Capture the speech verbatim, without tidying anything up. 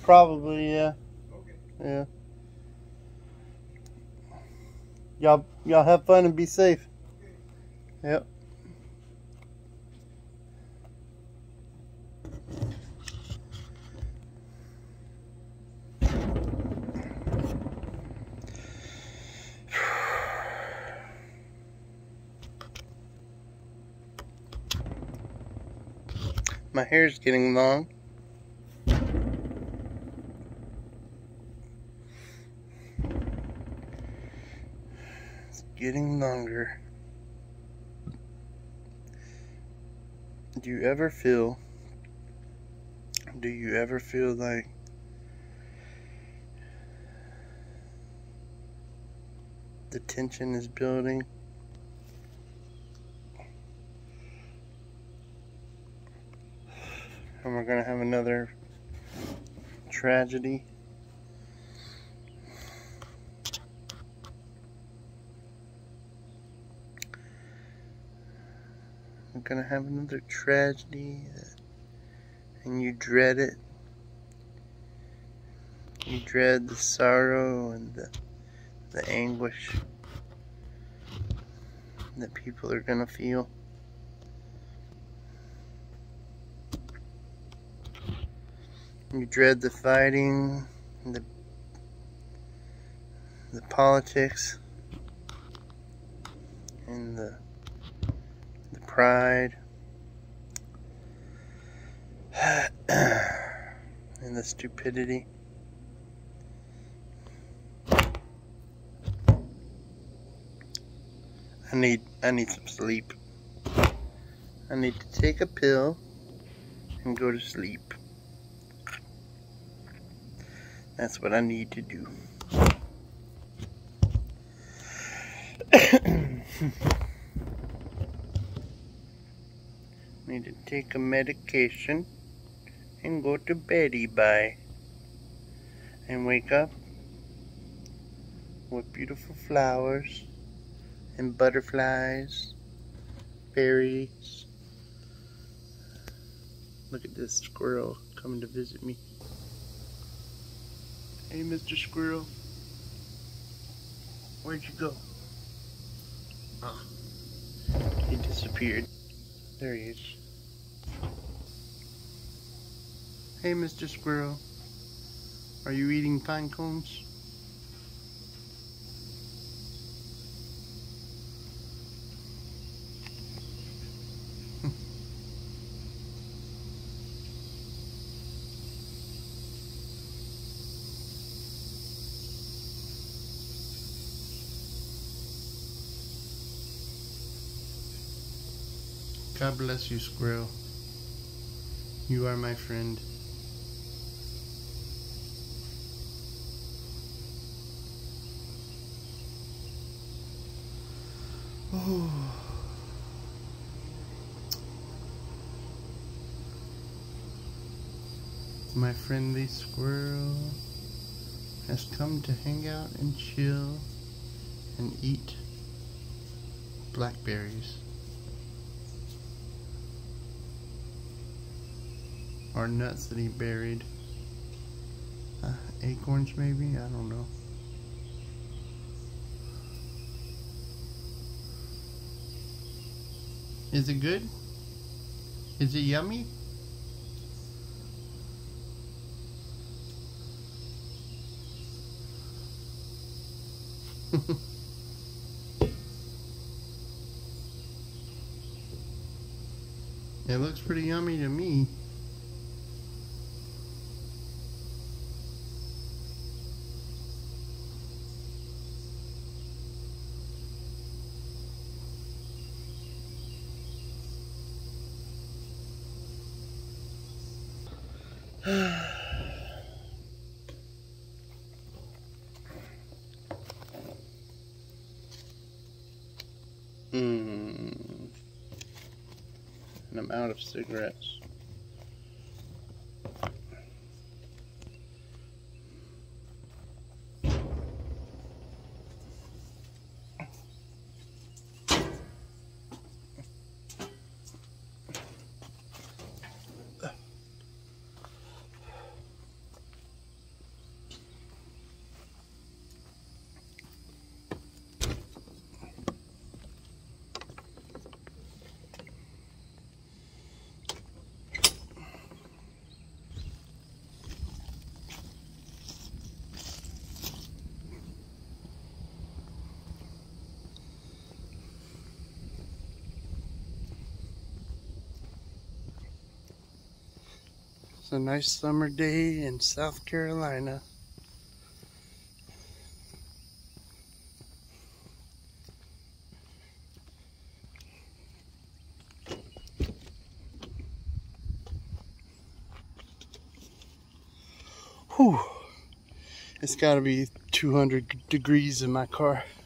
Probably, yeah. Okay. Yeah. Y'all, y'all have fun and be safe. Okay. Yep. My hair's getting long. It's getting longer. Do you ever feel, do you ever feel like the tension is building? And we're gonna have another tragedy? We're gonna have another tragedy, and you dread it. You dread the sorrow and the, the anguish that people are gonna feel. You dread the fighting, the the politics, and the the pride, and the stupidity. I need I need some sleep. I need to take a pill and go to sleep. That's what I need to do. Need to take a medication and go to beddy bye. And wake up with beautiful flowers and butterflies, berries. Look at this squirrel coming to visit me. Hey, Mister Squirrel. Where'd you go? Oh, he disappeared. There he is. Hey, Mister Squirrel. Are you eating pine cones? God bless you, squirrel. You are my friend. Oh. My friendly squirrel has come to hang out and chill and eat blackberries. Or nuts that he buried. Uh, acorns maybe? I don't know. Is it good? Is it yummy? It looks pretty yummy to me. Mmm. And I'm out of cigarettes. It's a nice summer day in South Carolina. Whew. It's gotta be two hundred degrees in my car.